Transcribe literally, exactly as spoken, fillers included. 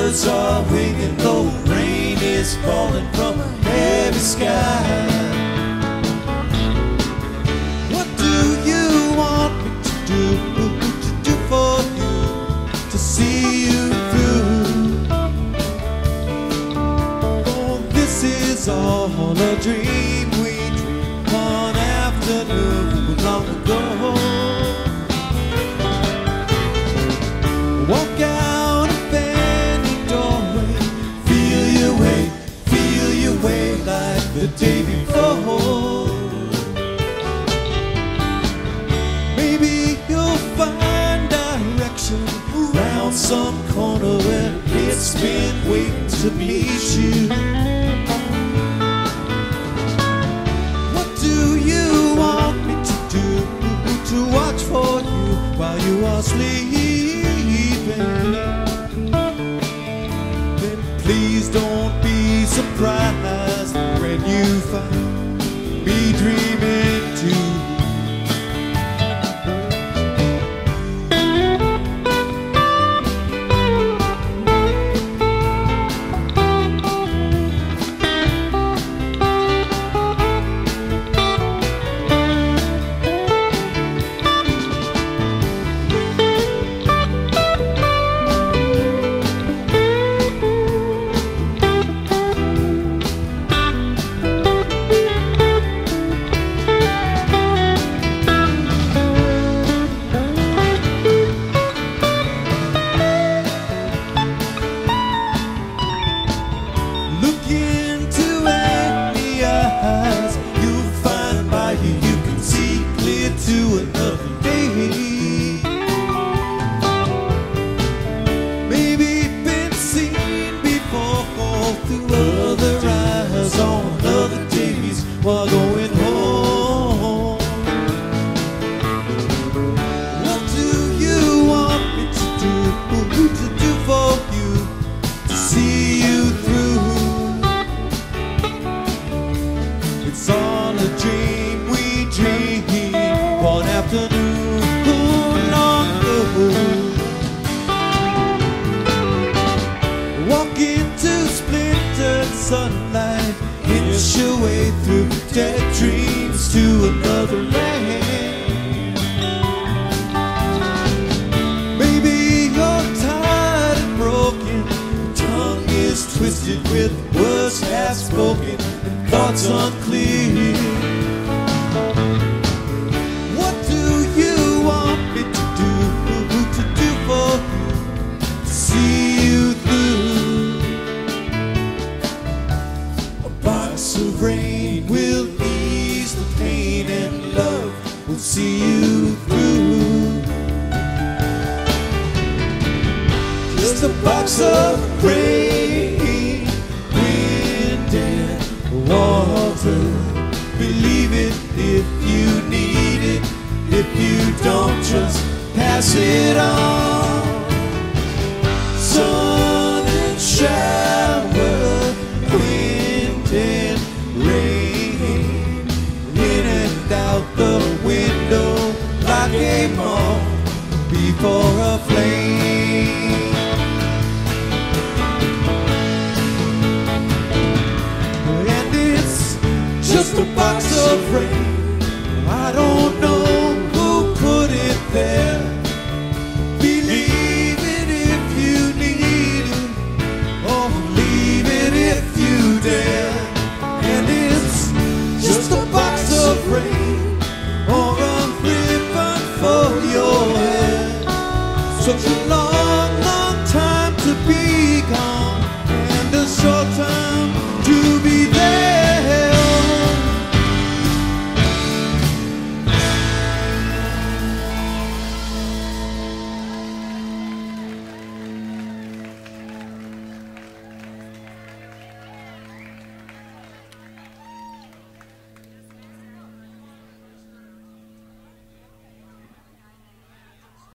birds are winging low, rain is falling from a heavy sky. What do you want me to do, to do for you, to see you through? Oh, this is all a dream we dreamed one afternoon long ago. Walk out a bend doorway, feel your way, feel your way like the day before. Maybe you'll find direction around some corner where it's been waiting to meet you. What do you want me to do, to watch for you while you are sleeping? Then please don't be surprised when you find me dreaming too. To another day, maybe been seen before through other eyes on other days while going home. What do you want me to do, to do for you, to see you through? It's all a dream we dream one afternoon long ago. Walk into splintered sunlight, inch your way through dead dreams to another land. Maybe you're tired and broken, tongue is twisted with words half spoken and thoughts unclear. Of rain will ease the pain, and love will see you through. Just a box of rain, wind and water. Believe it if you need it. If you don't, just pass it on.